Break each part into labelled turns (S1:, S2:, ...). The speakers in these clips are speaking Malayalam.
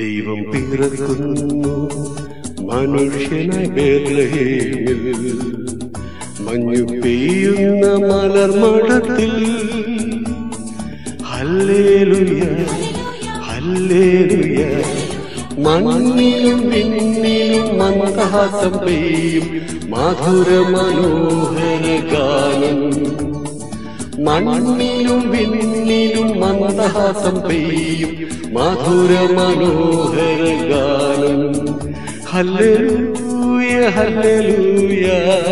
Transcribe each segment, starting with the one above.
S1: ദൈവം പിറക്കുന്നു മനുഷ്യനായി ബേത്ലഹേമിൽ, മഞ്ഞു പെയ്യുന്ന മലർമഠത്തിൽ. ഹല്ലേലൂയ ഹല്ലേലൂയ, മണ്ണിലും വിണ്ണിലും മന്ദഹാസം പെയ്യും മധുര മനോഹര ഗാനം. മണ്ണിലും വിണ്ണിലും മന്ദഹാസം പെയ്യും മധുര മനോഹര ഗാനം. ഹല്ലേലൂയ ഹല്ലേലൂയ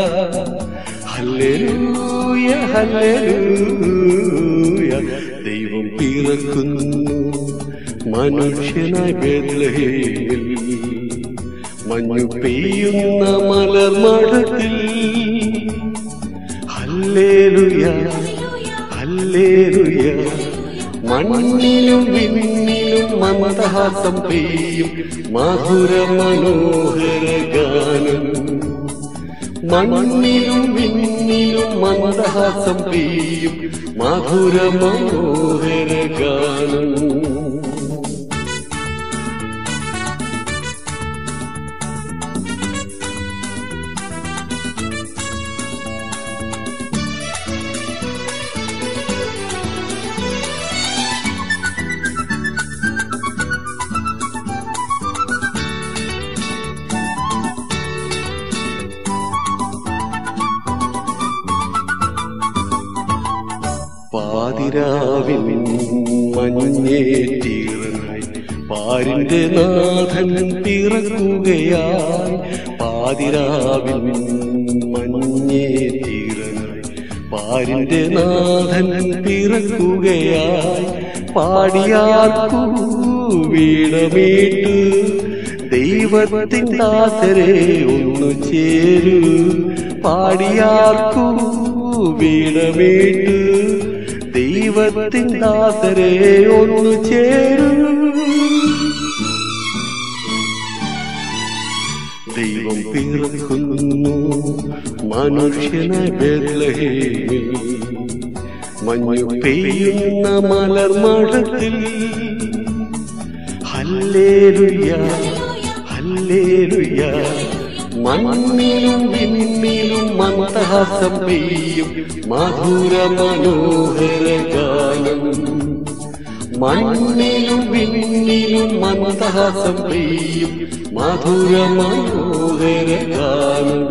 S1: ഹല്ലേലൂയ ഹല്ലേലൂയ, ദൈവം പിറക്കുന്നു മനുഷ്യനായി ബേത്ലഹേമിൽ, മഞ്ഞു പെയ്യുന്ന മലർമഠത്തിൽ. ഹല്ലേലൂയ ഹല്ലേലൂയ, മണ്ണിലും വിണ്ണിലും മന്ദഹാസം പെയ്യും മധുര മനോഹര ഗാനം. മണ്ണിലും വിണ്ണിലും മന്ദഹാസം പെയ്യും മധുര മനോഹര ഗാനം. പാതിരാവിൻ മഞ്ഞേറ്റീറനായി പാരിന്റെ നാഥൻ പിറക്കുകയായി. പാതിരാവിൻ മഞ്ഞേറ്റീറനായി പാരിന്റെ നാഥൻ പിറക്കുകയായി. പാടിയാർക്കു വീണമീട്ടു ദൈവത്തിൻ ദാസരെ ഒന്നു ചേരൂ. പാടിയാർക്കു വീണമീട്ടു ദൈവത്തിൻ ദാസരെ ഒന്നു ചേരൂ. ദൈവം പിറക്കുന്നു മനുഷ്യനായി ബേത്ലഹേമിൽ, മഞ്ഞു പെയ്യുന്ന മലർമഠത്തിൽ. ഹല്ലേലൂയ ഹല്ലേലൂയ, മണ്ണിലും വിണ്ണിലും മന്ദഹാസം പെയ്യും മധുര മനോഹര ഗാനം. മണ്ണിലും വിണ്ണിലും മന്ദഹാസം പെയ്യും മധുര മനോഹര ഗാനം.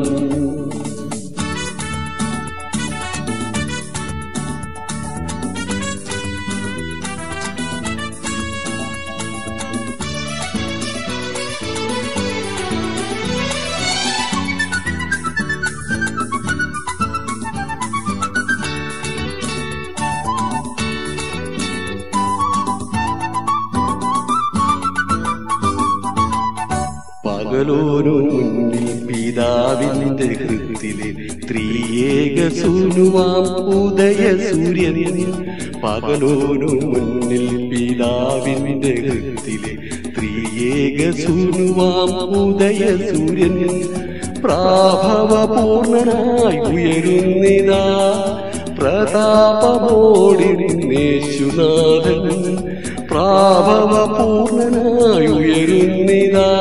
S1: പകലോനു മുന്നിൽ പിതാവിന്റെ ഹൃത്തിലെ ത്രിയേക സൂനുവാം ഉദയ സൂര്യൻ. പകലോനു മുന്നിൽ പിതാവിന്റെ ഹൃത്തിലെ ത്രിയേക സൂനുവാം ഉദയ സൂര്യൻ. പ്രാഭവപൂർണനായി ഉയരുന്നിതാ പ്രതാപമോടിരുന്നേശുനാഥൻ. പ്രാഭവപൂർണനായി ഉയരുന്നിതാ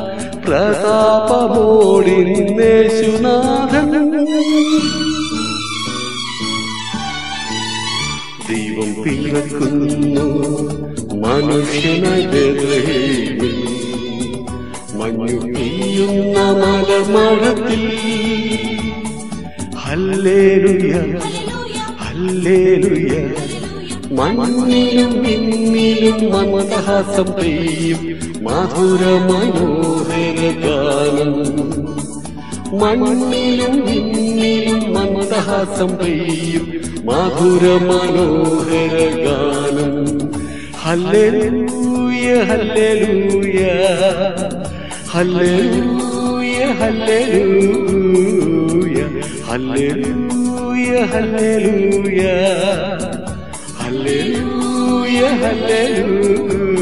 S1: പ്രതാപമോടിരുന്നേശുനാഥൻ. ദൈവം പിറക്കുന്നു മനുഷ്യനായി ബേത്ലഹേമിൽ, മഞ്ഞു പെയ്യുന്ന മലർമഠത്തിൽ. ഹല്ലേലൂയ ഹല്ലേലൂയ, മണ്ണിലും വിണ്ണിലും മന്ദഹാസം പെയ്യും മധുര മനോഹര ഗാനം. മണ്ണിലും വിണ്ണിലും മന്ദഹാസം പെയ്യും മധുര മനോഹര ഗാനം. ഹല്ലേലൂയ ഹല്ലേലൂയ ഹല്ലേലൂയ ഹല്ലേലൂയ ഹല്ലേലൂയ ഹല്ലേലൂയ ഹല്ലേലൂയ ഹല്ലേലൂയ.